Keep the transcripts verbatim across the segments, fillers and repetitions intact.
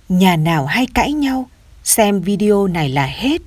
Nhà nào hay cãi nhau, xem video này là hết.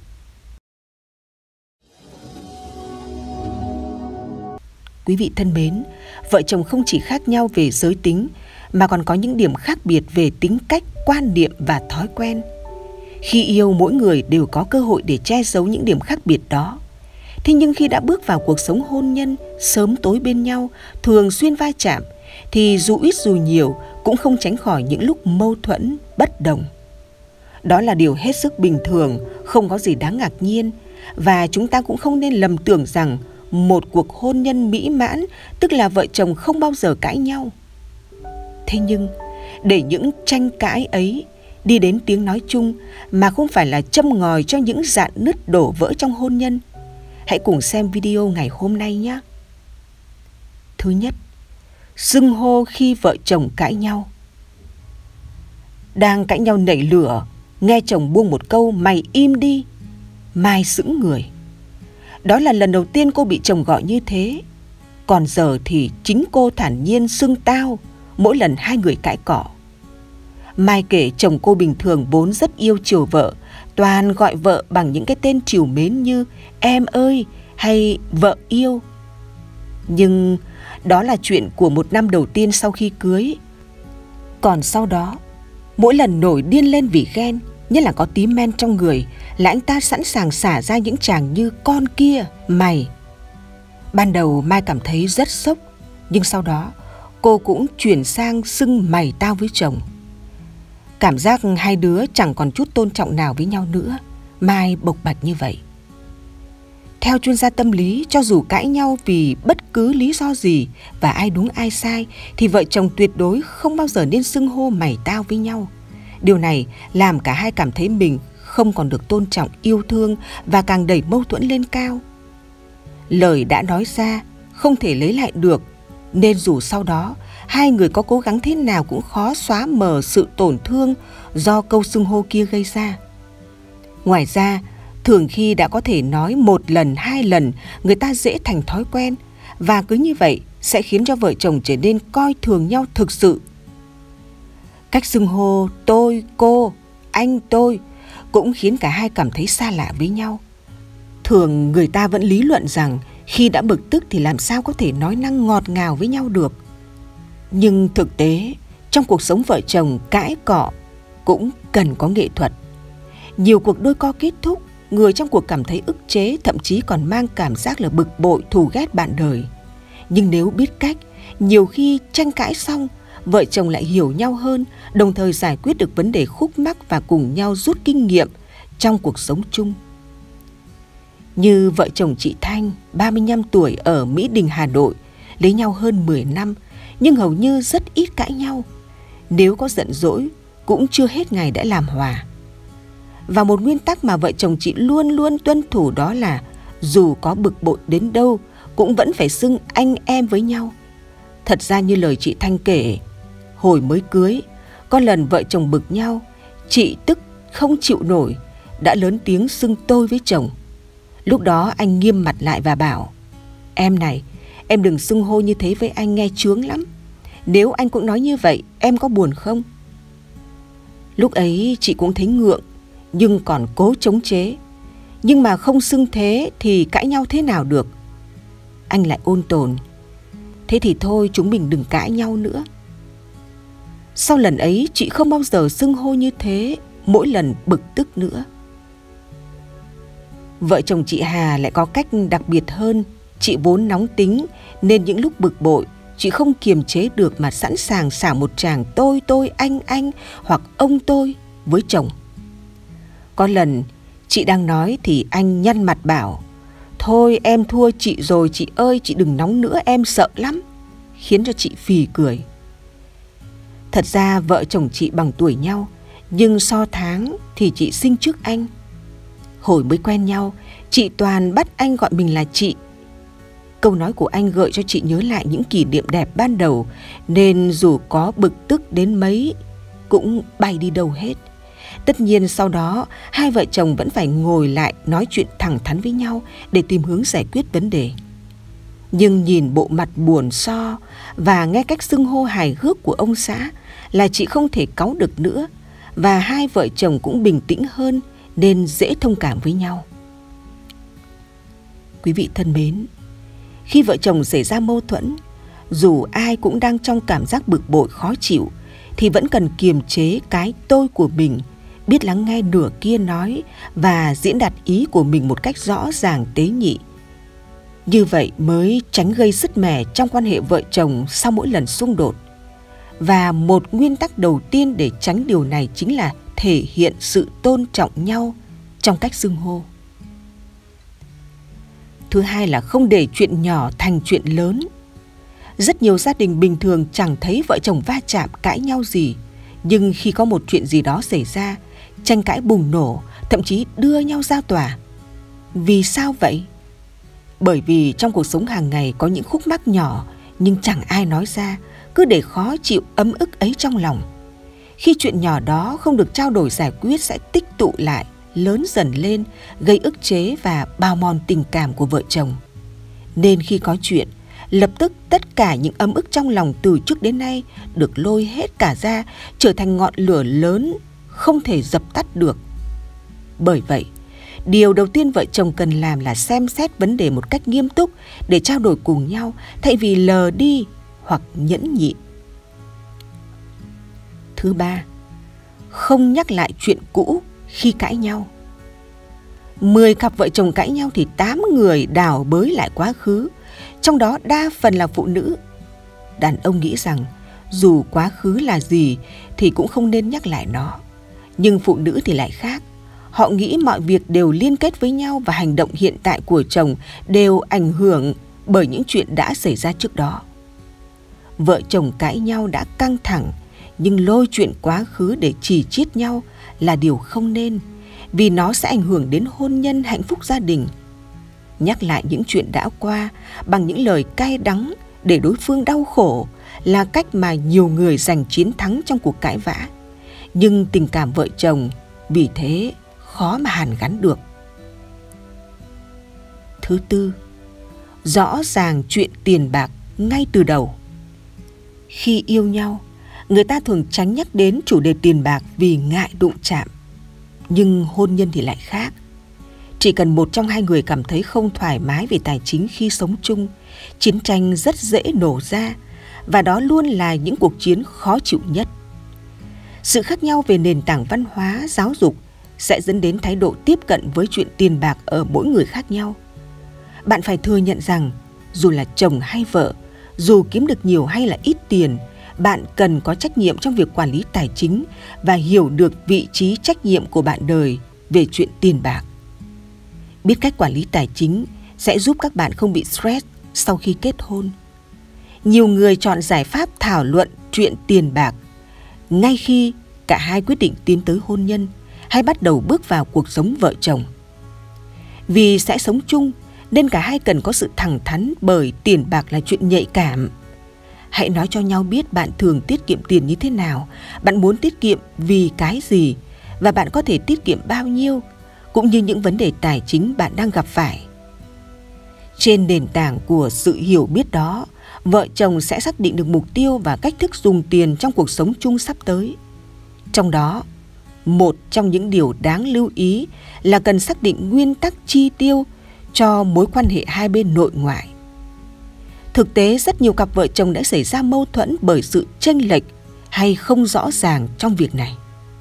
Quý vị thân mến, vợ chồng không chỉ khác nhau về giới tính mà còn có những điểm khác biệt về tính cách, quan niệm và thói quen. Khi yêu, mỗi người đều có cơ hội để che giấu những điểm khác biệt đó. Thế nhưng khi đã bước vào cuộc sống hôn nhân, sớm tối bên nhau, thường xuyên va chạm, thì dù ít dù nhiều cũng không tránh khỏi những lúc mâu thuẫn, bất đồng. Đó là điều hết sức bình thường, không có gì đáng ngạc nhiên, và chúng ta cũng không nên lầm tưởng rằng một cuộc hôn nhân mỹ mãn tức là vợ chồng không bao giờ cãi nhau. Thế nhưng, để những tranh cãi ấy đi đến tiếng nói chung mà không phải là châm ngòi cho những rạn nứt đổ vỡ trong hôn nhân, hãy cùng xem video ngày hôm nay nhé. Thứ nhất, xưng hô khi vợ chồng cãi nhau. Đang cãi nhau nảy lửa, nghe chồng buông một câu "mày im đi", Mai sững người. Đó là lần đầu tiên cô bị chồng gọi như thế. Còn giờ thì chính cô thản nhiên xưng tao mỗi lần hai người cãi cọ. Mai kể chồng cô bình thường vốn rất yêu chiều vợ, toàn gọi vợ bằng những cái tên trìu mến như em ơi hay vợ yêu. Nhưng đó là chuyện của một năm đầu tiên sau khi cưới. Còn sau đó, mỗi lần nổi điên lên vì ghen, nhất là có tí men trong người, là anh ta sẵn sàng xả ra những tràng như con kia, mày. Ban đầu Mai cảm thấy rất sốc, nhưng sau đó cô cũng chuyển sang xưng mày tao với chồng. Cảm giác hai đứa chẳng còn chút tôn trọng nào với nhau nữa, Mai bộc bạch như vậy. Theo chuyên gia tâm lý, cho dù cãi nhau vì bất cứ lý do gì và ai đúng ai sai, thì vợ chồng tuyệt đối không bao giờ nên xưng hô mày tao với nhau. Điều này làm cả hai cảm thấy mình không còn được tôn trọng, yêu thương và càng đẩy mâu thuẫn lên cao. Lời đã nói ra không thể lấy lại được, nên dù sau đó hai người có cố gắng thế nào cũng khó xóa mờ sự tổn thương do câu xưng hô kia gây ra. Ngoài ra, thường khi đã có thể nói một lần, hai lần, người ta dễ thành thói quen, và cứ như vậy sẽ khiến cho vợ chồng trở nên coi thường nhau thực sự. Cách xưng hô tôi, cô, anh, tôi cũng khiến cả hai cảm thấy xa lạ với nhau. Thường người ta vẫn lý luận rằng khi đã bực tức thì làm sao có thể nói năng ngọt ngào với nhau được. Nhưng thực tế, trong cuộc sống vợ chồng cãi cọ cũng cần có nghệ thuật. Nhiều cuộc đôi co kết thúc, người trong cuộc cảm thấy ức chế, thậm chí còn mang cảm giác là bực bội, thù ghét bạn đời. Nhưng nếu biết cách, nhiều khi tranh cãi xong, vợ chồng lại hiểu nhau hơn, đồng thời giải quyết được vấn đề khúc mắc và cùng nhau rút kinh nghiệm trong cuộc sống chung. Như vợ chồng chị Thanh, ba mươi lăm tuổi, ở Mỹ Đình, Hà Nội, lấy nhau hơn mười năm, nhưng hầu như rất ít cãi nhau. Nếu có giận dỗi, cũng chưa hết ngày đã làm hòa. Và một nguyên tắc mà vợ chồng chị luôn luôn tuân thủ đó là dù có bực bội đến đâu cũng vẫn phải xưng anh em với nhau. Thật ra như lời chị Thanh kể, hồi mới cưới, có lần vợ chồng bực nhau, chị tức không chịu nổi, đã lớn tiếng xưng tôi với chồng. Lúc đó anh nghiêm mặt lại và bảo: em này, em đừng xưng hô như thế với anh, nghe chướng lắm. Nếu anh cũng nói như vậy, em có buồn không? Lúc ấy chị cũng thấy ngượng, nhưng còn cố chống chế. Nhưng mà không xưng thế thì cãi nhau thế nào được? Anh lại ôn tồn: thế thì thôi, chúng mình đừng cãi nhau nữa. Sau lần ấy, chị không bao giờ xưng hô như thế mỗi lần bực tức nữa. Vợ chồng chị Hà lại có cách đặc biệt hơn. Chị vốn nóng tính, nên những lúc bực bội, chị không kiềm chế được mà sẵn sàng xả một tràng tôi, tôi, anh, anh hoặc ông tôi với chồng. Có lần chị đang nói thì anh nhăn mặt bảo: thôi em thua chị rồi chị ơi, chị đừng nóng nữa, em sợ lắm. Khiến cho chị phì cười. Thật ra vợ chồng chị bằng tuổi nhau, nhưng so tháng thì chị sinh trước anh. Hồi mới quen nhau, chị toàn bắt anh gọi mình là chị. Câu nói của anh gợi cho chị nhớ lại những kỷ niệm đẹp ban đầu, nên dù có bực tức đến mấy cũng bay đi đâu hết. Tất nhiên sau đó, hai vợ chồng vẫn phải ngồi lại nói chuyện thẳng thắn với nhau để tìm hướng giải quyết vấn đề. Nhưng nhìn bộ mặt buồn so và nghe cách xưng hô hài hước của ông xã là chị không thể cáu được nữa, và hai vợ chồng cũng bình tĩnh hơn nên dễ thông cảm với nhau. Quý vị thân mến, khi vợ chồng xảy ra mâu thuẫn, dù ai cũng đang trong cảm giác bực bội khó chịu, thì vẫn cần kiềm chế cái tôi của mình, biết lắng nghe nửa kia nói và diễn đạt ý của mình một cách rõ ràng tế nhị. Như vậy mới tránh gây sứt mẻ trong quan hệ vợ chồng sau mỗi lần xung đột. Và một nguyên tắc đầu tiên để tránh điều này chính là thể hiện sự tôn trọng nhau trong cách xưng hô. Thứ hai là không để chuyện nhỏ thành chuyện lớn. Rất nhiều gia đình bình thường chẳng thấy vợ chồng va chạm cãi nhau gì, nhưng khi có một chuyện gì đó xảy ra, tranh cãi bùng nổ, thậm chí đưa nhau ra tòa. Vì sao vậy? Bởi vì trong cuộc sống hàng ngày có những khúc mắc nhỏ nhưng chẳng ai nói ra, cứ để khó chịu ấm ức ấy trong lòng. Khi chuyện nhỏ đó không được trao đổi giải quyết sẽ tích tụ lại, lớn dần lên, gây ức chế và bào mòn tình cảm của vợ chồng. Nên khi có chuyện, lập tức tất cả những ấm ức trong lòng từ trước đến nay được lôi hết cả ra, trở thành ngọn lửa lớn không thể dập tắt được. Bởi vậy, điều đầu tiên vợ chồng cần làm là xem xét vấn đề một cách nghiêm túc để trao đổi cùng nhau, thay vì lờ đi hoặc nhẫn nhịn. Thứ ba, không nhắc lại chuyện cũ khi cãi nhau. Mười cặp vợ chồng cãi nhau thì tám người đào bới lại quá khứ, trong đó đa phần là phụ nữ. Đàn ông nghĩ rằng dù quá khứ là gì thì cũng không nên nhắc lại nó. Nhưng phụ nữ thì lại khác. Họ nghĩ mọi việc đều liên kết với nhau và hành động hiện tại của chồng đều ảnh hưởng bởi những chuyện đã xảy ra trước đó. Vợ chồng cãi nhau đã căng thẳng, nhưng lôi chuyện quá khứ để chì chiết nhau là điều không nên, vì nó sẽ ảnh hưởng đến hôn nhân hạnh phúc gia đình. Nhắc lại những chuyện đã qua bằng những lời cay đắng để đối phương đau khổ là cách mà nhiều người giành chiến thắng trong cuộc cãi vã. Nhưng tình cảm vợ chồng vì thế khó mà hàn gắn được. Thứ tư, rõ ràng chuyện tiền bạc ngay từ đầu. Khi yêu nhau, người ta thường tránh nhắc đến chủ đề tiền bạc vì ngại đụng chạm. Nhưng hôn nhân thì lại khác. Chỉ cần một trong hai người cảm thấy không thoải mái về tài chính khi sống chung, chiến tranh rất dễ nổ ra, và đó luôn là những cuộc chiến khó chịu nhất. Sự khác nhau về nền tảng văn hóa, giáo dục sẽ dẫn đến thái độ tiếp cận với chuyện tiền bạc ở mỗi người khác nhau. Bạn phải thừa nhận rằng dù là chồng hay vợ, dù kiếm được nhiều hay là ít tiền, bạn cần có trách nhiệm trong việc quản lý tài chính và hiểu được vị trí trách nhiệm của bạn đời về chuyện tiền bạc. Biết cách quản lý tài chính sẽ giúp các bạn không bị stress sau khi kết hôn. Nhiều người chọn giải pháp thảo luận chuyện tiền bạc ngay khi cả hai quyết định tiến tới hôn nhân hay bắt đầu bước vào cuộc sống vợ chồng. Vì sẽ sống chung nên cả hai cần có sự thẳng thắn, bởi tiền bạc là chuyện nhạy cảm. Hãy nói cho nhau biết bạn thường tiết kiệm tiền như thế nào, bạn muốn tiết kiệm vì cái gì và bạn có thể tiết kiệm bao nhiêu, cũng như những vấn đề tài chính bạn đang gặp phải. Trên nền tảng của sự hiểu biết đó, vợ chồng sẽ xác định được mục tiêu và cách thức dùng tiền trong cuộc sống chung sắp tới. Trong đó, một trong những điều đáng lưu ý là cần xác định nguyên tắc chi tiêu cho mối quan hệ hai bên nội ngoại. Thực tế, rất nhiều cặp vợ chồng đã xảy ra mâu thuẫn bởi sự chênh lệch hay không rõ ràng trong việc này.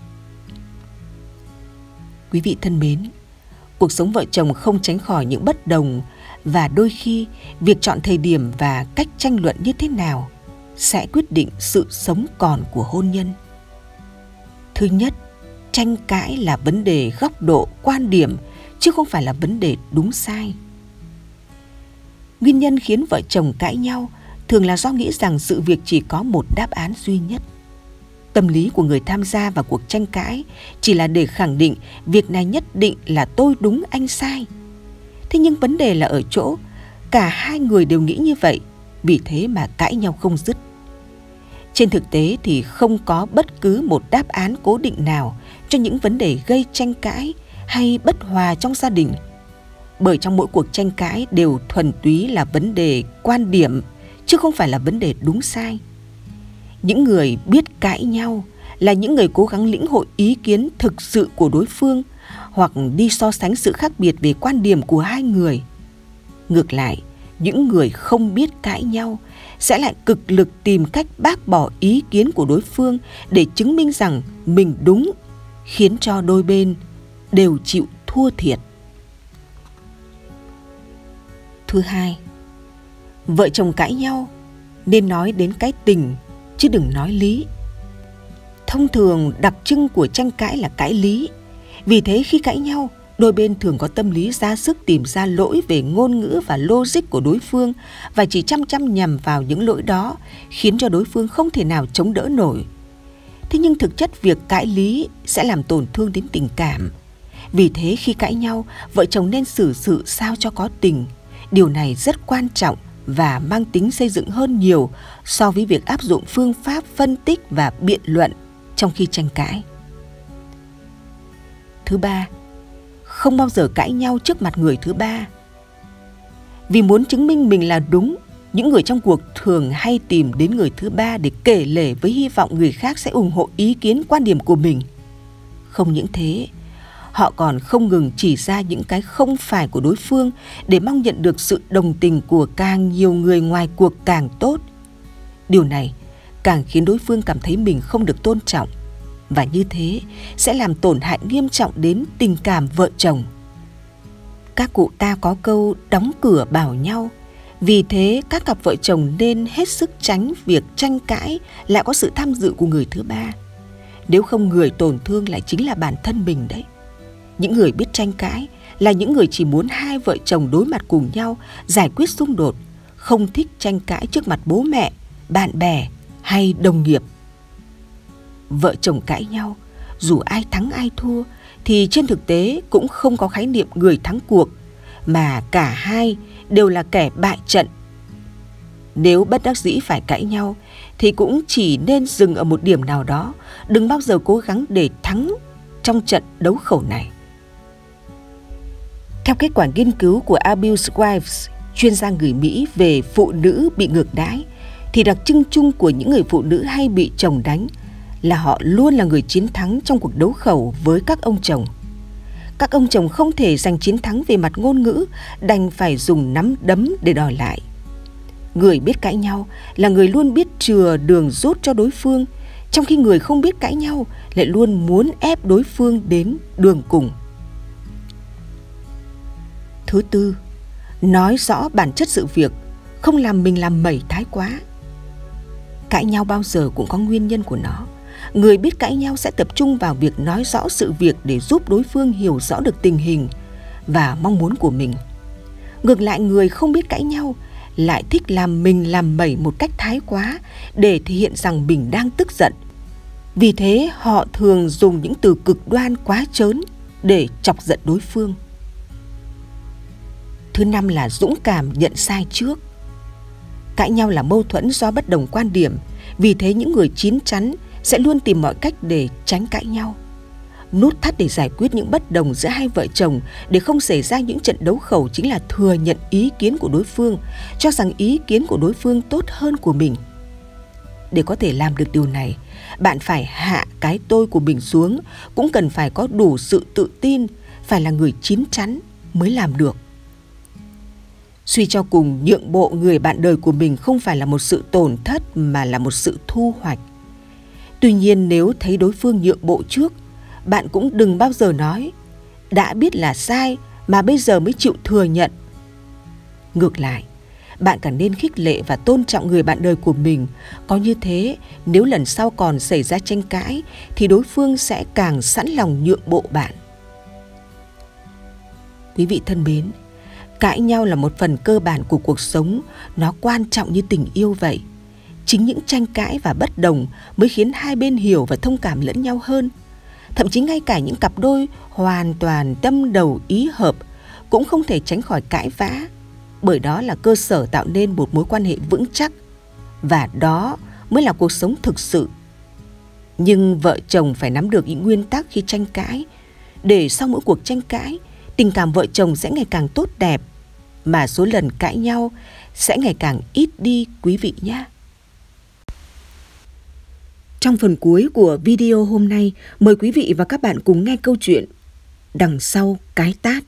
Quý vị thân mến, cuộc sống vợ chồng không tránh khỏi những bất đồng, và đôi khi việc chọn thời điểm và cách tranh luận như thế nào sẽ quyết định sự sống còn của hôn nhân. Thứ nhất, tranh cãi là vấn đề góc độ, quan điểm, chứ không phải là vấn đề đúng sai. Nguyên nhân khiến vợ chồng cãi nhau thường là do nghĩ rằng sự việc chỉ có một đáp án duy nhất. Tâm lý của người tham gia vào cuộc tranh cãi chỉ là để khẳng định việc này nhất định là tôi đúng anh sai. Thế nhưng vấn đề là ở chỗ cả hai người đều nghĩ như vậy, vì thế mà cãi nhau không dứt. Trên thực tế thì không có bất cứ một đáp án cố định nào cho những vấn đề gây tranh cãi hay bất hòa trong gia đình. Bởi trong mỗi cuộc tranh cãi đều thuần túy là vấn đề quan điểm, chứ không phải là vấn đề đúng sai. Những người biết cãi nhau là những người cố gắng lĩnh hội ý kiến thực sự của đối phương hoặc đi so sánh sự khác biệt về quan điểm của hai người. Ngược lại, những người không biết cãi nhau sẽ lại cực lực tìm cách bác bỏ ý kiến của đối phương để chứng minh rằng mình đúng, khiến cho đôi bên đều chịu thua thiệt. Thứ hai, vợ chồng cãi nhau nên nói đến cái tình chứ đừng nói lý. Thông thường đặc trưng của tranh cãi là cãi lý. Vì thế khi cãi nhau, đôi bên thường có tâm lý ra sức tìm ra lỗi về ngôn ngữ và logic của đối phương và chỉ chăm chăm nhằm vào những lỗi đó, khiến cho đối phương không thể nào chống đỡ nổi. Thế nhưng thực chất việc cãi lý sẽ làm tổn thương đến tình cảm. Vì thế khi cãi nhau, vợ chồng nên xử sự sao cho có tình. Điều này rất quan trọng và mang tính xây dựng hơn nhiều so với việc áp dụng phương pháp phân tích và biện luận trong khi tranh cãi. Thứ ba, không bao giờ cãi nhau trước mặt người thứ ba. Vì muốn chứng minh mình là đúng, những người trong cuộc thường hay tìm đến người thứ ba để kể lể với hy vọng người khác sẽ ủng hộ ý kiến quan điểm của mình. Không những thế, họ còn không ngừng chỉ ra những cái không phải của đối phương để mong nhận được sự đồng tình của càng nhiều người ngoài cuộc càng tốt. Điều này càng khiến đối phương cảm thấy mình không được tôn trọng, và như thế sẽ làm tổn hại nghiêm trọng đến tình cảm vợ chồng. Các cụ ta có câu đóng cửa bảo nhau. Vì thế các cặp vợ chồng nên hết sức tránh việc tranh cãi lại có sự tham dự của người thứ ba. Nếu không, người tổn thương lại chính là bản thân mình đấy. Những người biết tranh cãi là những người chỉ muốn hai vợ chồng đối mặt cùng nhau giải quyết xung đột, không thích tranh cãi trước mặt bố mẹ, bạn bè hay đồng nghiệp. Vợ chồng cãi nhau, dù ai thắng ai thua thì trên thực tế cũng không có khái niệm người thắng cuộc, mà cả hai đều là kẻ bại trận. Nếu bất đắc dĩ phải cãi nhau thì cũng chỉ nên dừng ở một điểm nào đó, đừng bao giờ cố gắng để thắng trong trận đấu khẩu này. Theo kết quả nghiên cứu của Abuse Wives, chuyên gia người Mỹ về phụ nữ bị ngược đãi, thì đặc trưng chung của những người phụ nữ hay bị chồng đánh là họ luôn là người chiến thắng trong cuộc đấu khẩu với các ông chồng. Các ông chồng không thể giành chiến thắng về mặt ngôn ngữ, đành phải dùng nắm đấm để đòi lại. Người biết cãi nhau là người luôn biết chừa đường rút cho đối phương, trong khi người không biết cãi nhau lại luôn muốn ép đối phương đến đường cùng. Thứ tư, nói rõ bản chất sự việc, không làm mình làm mẩy thái quá. Cãi nhau bao giờ cũng có nguyên nhân của nó. Người biết cãi nhau sẽ tập trung vào việc nói rõ sự việc để giúp đối phương hiểu rõ được tình hình và mong muốn của mình. Ngược lại, người không biết cãi nhau lại thích làm mình làm mẩy một cách thái quá để thể hiện rằng mình đang tức giận. Vì thế họ thường dùng những từ cực đoan quá trớn để chọc giận đối phương. Thứ năm là dũng cảm nhận sai trước. Cãi nhau là mâu thuẫn do bất đồng quan điểm, vì thế những người chín chắn sẽ luôn tìm mọi cách để tránh cãi nhau. Nút thắt để giải quyết những bất đồng giữa hai vợ chồng để không xảy ra những trận đấu khẩu chính là thừa nhận ý kiến của đối phương, cho rằng ý kiến của đối phương tốt hơn của mình. Để có thể làm được điều này, bạn phải hạ cái tôi của mình xuống, cũng cần phải có đủ sự tự tin, phải là người chín chắn mới làm được. Suy cho cùng, nhượng bộ người bạn đời của mình không phải là một sự tổn thất mà là một sự thu hoạch. Tuy nhiên, nếu thấy đối phương nhượng bộ trước, bạn cũng đừng bao giờ nói đã biết là sai mà bây giờ mới chịu thừa nhận. Ngược lại, bạn càng nên khích lệ và tôn trọng người bạn đời của mình. Có như thế, nếu lần sau còn xảy ra tranh cãi thì đối phương sẽ càng sẵn lòng nhượng bộ bạn. Quý vị thân mến, cãi nhau là một phần cơ bản của cuộc sống, nó quan trọng như tình yêu vậy. Chính những tranh cãi và bất đồng mới khiến hai bên hiểu và thông cảm lẫn nhau hơn. Thậm chí ngay cả những cặp đôi hoàn toàn tâm đầu ý hợp cũng không thể tránh khỏi cãi vã, bởi đó là cơ sở tạo nên một mối quan hệ vững chắc, và đó mới là cuộc sống thực sự. Nhưng vợ chồng phải nắm được những nguyên tắc khi tranh cãi, để sau mỗi cuộc tranh cãi, tình cảm vợ chồng sẽ ngày càng tốt đẹp, mà số lần cãi nhau sẽ ngày càng ít đi quý vị nhé. Trong phần cuối của video hôm nay, mời quý vị và các bạn cùng nghe câu chuyện Đằng sau cái tát.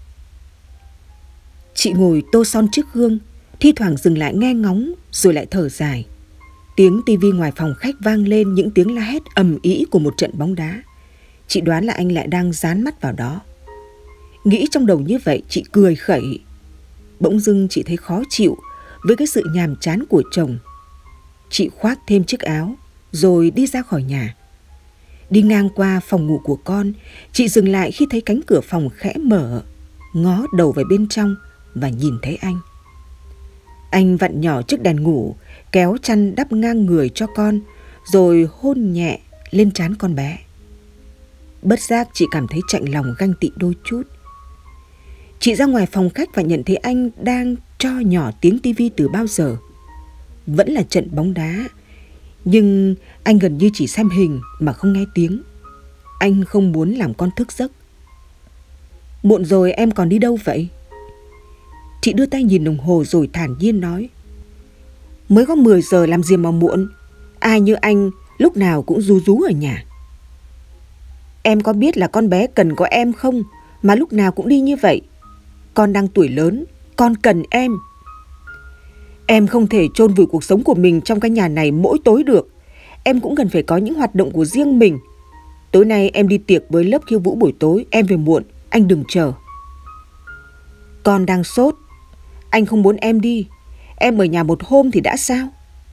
Chị ngồi tô son trước gương, thi thoảng dừng lại nghe ngóng rồi lại thở dài. Tiếng tivi ngoài phòng khách vang lên những tiếng la hét ầm ĩ của một trận bóng đá. Chị đoán là anh lại đang dán mắt vào đó. Nghĩ trong đầu như vậy, chị cười khẩy. Bỗng dưng chị thấy khó chịu với cái sự nhàm chán của chồng. Chị khoác thêm chiếc áo rồi đi ra khỏi nhà. Đi ngang qua phòng ngủ của con, chị dừng lại khi thấy cánh cửa phòng khẽ mở, ngó đầu vào bên trong và nhìn thấy anh. Anh vặn nhỏ chiếc đèn ngủ, kéo chăn đắp ngang người cho con, rồi hôn nhẹ lên trán con bé. Bất giác chị cảm thấy chạnh lòng ganh tị đôi chút. Chị ra ngoài phòng khách và nhận thấy anh đang cho nhỏ tiếng tivi từ bao giờ. Vẫn là trận bóng đá, nhưng anh gần như chỉ xem hình mà không nghe tiếng. Anh không muốn làm con thức giấc. Muộn rồi, em còn đi đâu vậy? Chị đưa tay nhìn đồng hồ rồi thản nhiên nói. Mới có mười giờ làm gì mà muộn. Ai như anh lúc nào cũng rú rú ở nhà. Em có biết là con bé cần có em không mà lúc nào cũng đi như vậy? Con đang tuổi lớn, con cần em. Em không thể chôn vùi cuộc sống của mình trong cái nhà này mỗi tối được. Em cũng cần phải có những hoạt động của riêng mình. Tối nay em đi tiệc với lớp khiêu vũ buổi tối, em về muộn, anh đừng chờ. Con đang sốt, anh không muốn em đi. Em ở nhà một hôm thì đã sao?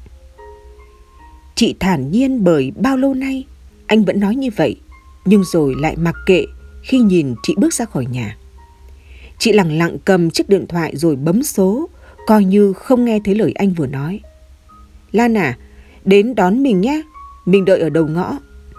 Chị thản nhiên bởi bao lâu nay anh vẫn nói như vậy, nhưng rồi lại mặc kệ khi nhìn chị bước ra khỏi nhà. Chị lẳng lặng cầm chiếc điện thoại rồi bấm số, coi như không nghe thấy lời anh vừa nói. Lan à, đến đón mình nhé, mình đợi ở đầu ngõ.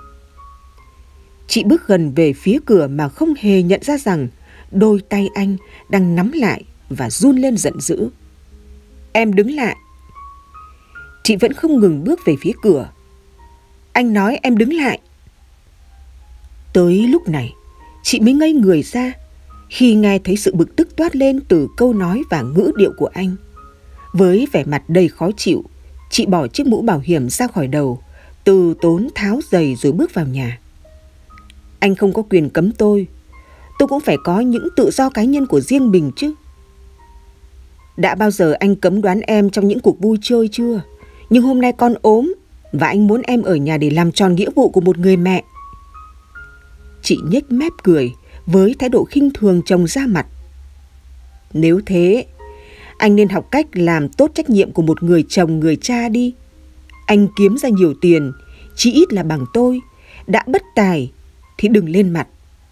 Chị bước gần về phía cửa mà không hề nhận ra rằng đôi tay anh đang nắm lại và run lên giận dữ. Em đứng lại. Chị vẫn không ngừng bước về phía cửa. Anh nói em đứng lại. Tới lúc này, chị mới ngây người ra khi nghe thấy sự bực tức toát lên từ câu nói và ngữ điệu của anh. Với vẻ mặt đầy khó chịu, chị bỏ chiếc mũ bảo hiểm ra khỏi đầu, từ tốn tháo giày rồi bước vào nhà. Anh không có quyền cấm tôi. Tôi cũng phải có những tự do cá nhân của riêng mình chứ. Đã bao giờ anh cấm đoán em trong những cuộc vui chơi chưa? Nhưng hôm nay con ốm và anh muốn em ở nhà để làm tròn nghĩa vụ của một người mẹ. Chị nhếch mép cười với thái độ khinh thường chồng ra mặt. Nếu thế, anh nên học cách làm tốt trách nhiệm của một người chồng người cha đi. Anh kiếm ra nhiều tiền, chỉ ít là bằng tôi. Đã bất tài thì đừng lên mặt.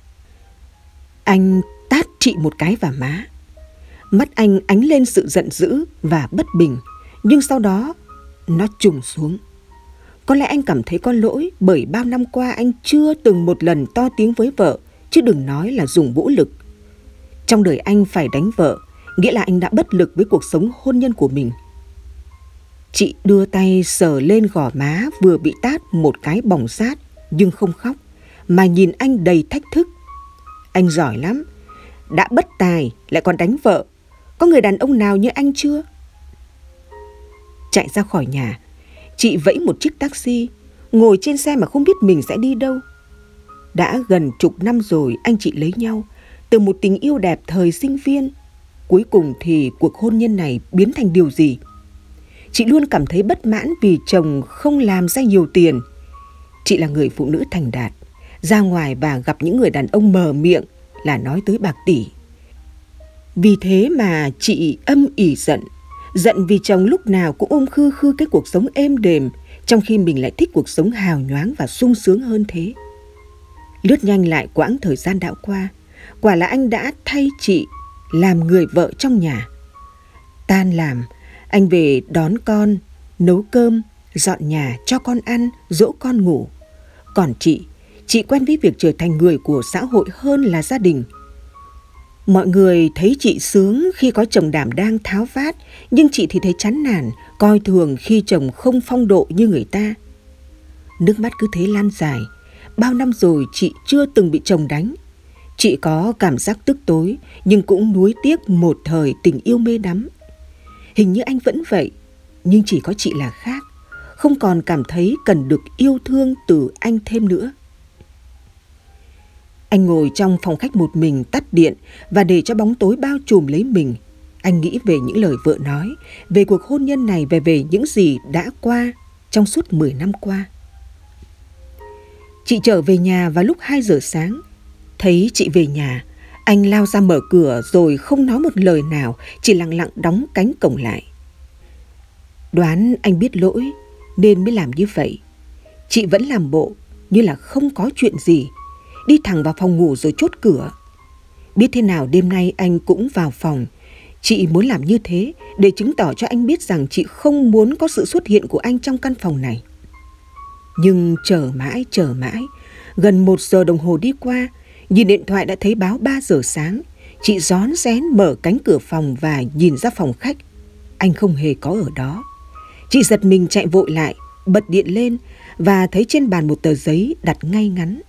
Anh tát chị một cái vào má. Mắt anh ánh lên sự giận dữ và bất bình, nhưng sau đó nó trùng xuống. Có lẽ anh cảm thấy có lỗi bởi bao năm qua anh chưa từng một lần to tiếng với vợ, chứ đừng nói là dùng vũ lực. Trong đời anh phải đánh vợ, nghĩa là anh đã bất lực với cuộc sống hôn nhân của mình. Chị đưa tay sờ lên gò má vừa bị tát một cái bỏng rát, nhưng không khóc, mà nhìn anh đầy thách thức. Anh giỏi lắm, đã bất tài lại còn đánh vợ. Có người đàn ông nào như anh chưa? Chạy ra khỏi nhà, chị vẫy một chiếc taxi, ngồi trên xe mà không biết mình sẽ đi đâu. Đã gần chục năm rồi anh chị lấy nhau, từ một tình yêu đẹp thời sinh viên. Cuối cùng thì cuộc hôn nhân này biến thành điều gì? Chị luôn cảm thấy bất mãn vì chồng không làm ra nhiều tiền. Chị là người phụ nữ thành đạt, ra ngoài và gặp những người đàn ông mờ miệng là nói tới bạc tỷ. Vì thế mà chị âm ỉ giận. Giận vì chồng lúc nào cũng ôm khư khư cái cuộc sống êm đềm, trong khi mình lại thích cuộc sống hào nhoáng và sung sướng hơn thế. Lướt nhanh lại quãng thời gian đã qua, quả là anh đã thay chị làm người vợ trong nhà. Tan làm, anh về đón con, nấu cơm, dọn nhà cho con ăn, dỗ con ngủ. Còn chị, chị quen với việc trở thành người của xã hội hơn là gia đình. Mọi người thấy chị sướng khi có chồng đảm đang tháo vát, nhưng chị thì thấy chán nản, coi thường khi chồng không phong độ như người ta. Nước mắt cứ thế lan dài. Bao năm rồi chị chưa từng bị chồng đánh. Chị có cảm giác tức tối, nhưng cũng nuối tiếc một thời tình yêu mê đắm. Hình như anh vẫn vậy, nhưng chỉ có chị là khác. không còn cảm thấy cần được yêu thương từ anh thêm nữa. Anh ngồi trong phòng khách một mình, tắt điện và để cho bóng tối bao trùm lấy mình. Anh nghĩ về những lời vợ nói, về cuộc hôn nhân này và về những gì đã qua trong suốt mười năm qua. Chị trở về nhà vào lúc hai giờ sáng. Thấy chị về nhà, anh lao ra mở cửa rồi không nói một lời nào, chỉ lặng lặng đóng cánh cổng lại. Đoán anh biết lỗi nên mới làm như vậy. Chị vẫn làm bộ như là không có chuyện gì, đi thẳng vào phòng ngủ rồi chốt cửa. Biết thế nào đêm nay anh cũng vào phòng. Chị muốn làm như thế để chứng tỏ cho anh biết rằng chị không muốn có sự xuất hiện của anh trong căn phòng này. Nhưng chờ mãi, chờ mãi, gần một giờ đồng hồ đi qua, nhìn điện thoại đã thấy báo ba giờ sáng. Chị rón rén mở cánh cửa phòng và nhìn ra phòng khách. Anh không hề có ở đó. Chị giật mình chạy vội lại, bật điện lên và thấy trên bàn một tờ giấy đặt ngay ngắn.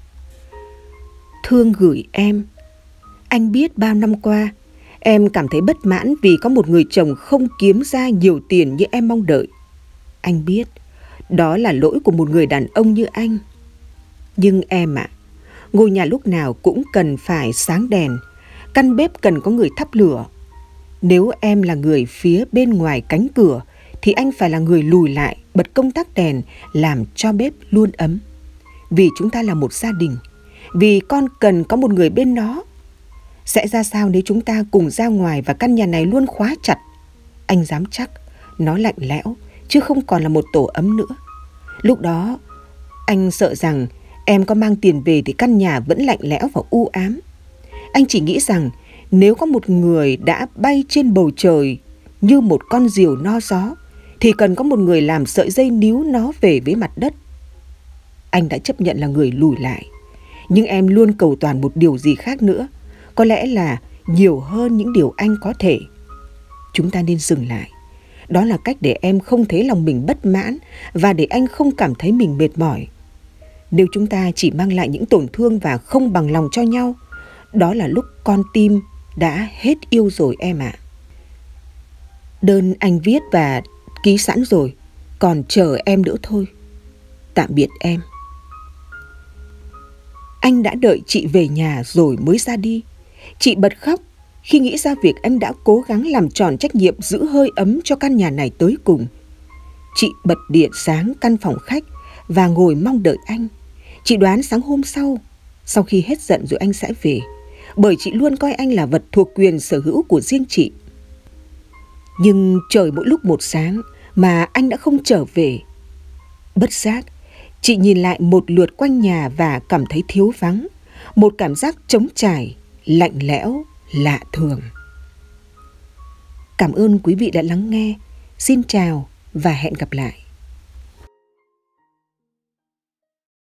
Thương gửi em. Anh biết bao năm qua, em cảm thấy bất mãn vì có một người chồng không kiếm ra nhiều tiền như em mong đợi. Anh biết, đó là lỗi của một người đàn ông như anh. Nhưng em ạ, à, ngôi nhà lúc nào cũng cần phải sáng đèn, căn bếp cần có người thắp lửa. Nếu em là người phía bên ngoài cánh cửa, thì anh phải là người lùi lại, bật công tắc đèn, làm cho bếp luôn ấm. Vì chúng ta là một gia đình, vì con cần có một người bên nó. Sẽ ra sao nếu chúng ta cùng ra ngoài và căn nhà này luôn khóa chặt? Anh dám chắc nó lạnh lẽo, chứ không còn là một tổ ấm nữa. Lúc đó, anh sợ rằng em có mang tiền về thì căn nhà vẫn lạnh lẽo và u ám. Anh chỉ nghĩ rằng nếu có một người đã bay trên bầu trời như một con diều no gió, thì cần có một người làm sợi dây níu nó về với mặt đất. Anh đã chấp nhận là người lùi lại, nhưng em luôn cầu toàn một điều gì khác nữa, có lẽ là nhiều hơn những điều anh có thể. Chúng ta nên dừng lại. Đó là cách để em không thấy lòng mình bất mãn và để anh không cảm thấy mình mệt mỏi. Nếu chúng ta chỉ mang lại những tổn thương và không bằng lòng cho nhau, đó là lúc con tim đã hết yêu rồi em ạ. Đơn anh viết và ký sẵn rồi, còn chờ em nữa thôi. Tạm biệt em. Anh đã đợi chị về nhà rồi mới ra đi. Chị bật khóc khi nghĩ ra việc anh đã cố gắng làm tròn trách nhiệm giữ hơi ấm cho căn nhà này tới cùng. Chị bật điện sáng căn phòng khách và ngồi mong đợi anh. Chị đoán sáng hôm sau, sau khi hết giận rồi anh sẽ về, bởi chị luôn coi anh là vật thuộc quyền sở hữu của riêng chị. Nhưng trời mỗi lúc một sáng mà anh đã không trở về. Bất giác, chị nhìn lại một lượt quanh nhà và cảm thấy thiếu vắng, một cảm giác trống trải, lạnh lẽo, lạ thường. Cảm ơn quý vị đã lắng nghe. Xin chào và hẹn gặp lại.